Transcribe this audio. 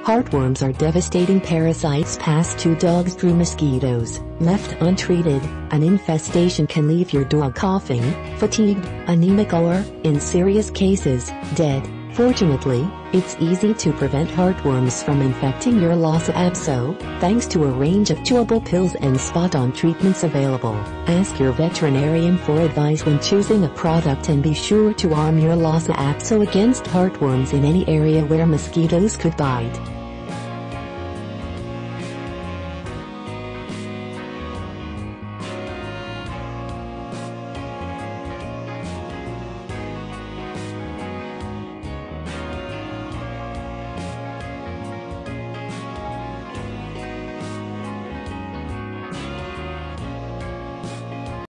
Heartworms are devastating parasites passed to dogs through mosquitoes. Left untreated, an infestation can leave your dog coughing, fatigued, anemic or, in serious cases, dead. Fortunately, it's easy to prevent heartworms from infecting your Lhasa Apso, thanks to a range of chewable pills and spot-on treatments available. Ask your veterinarian for advice when choosing a product and be sure to arm your Lhasa Apso against heartworms in any area where mosquitoes could bite.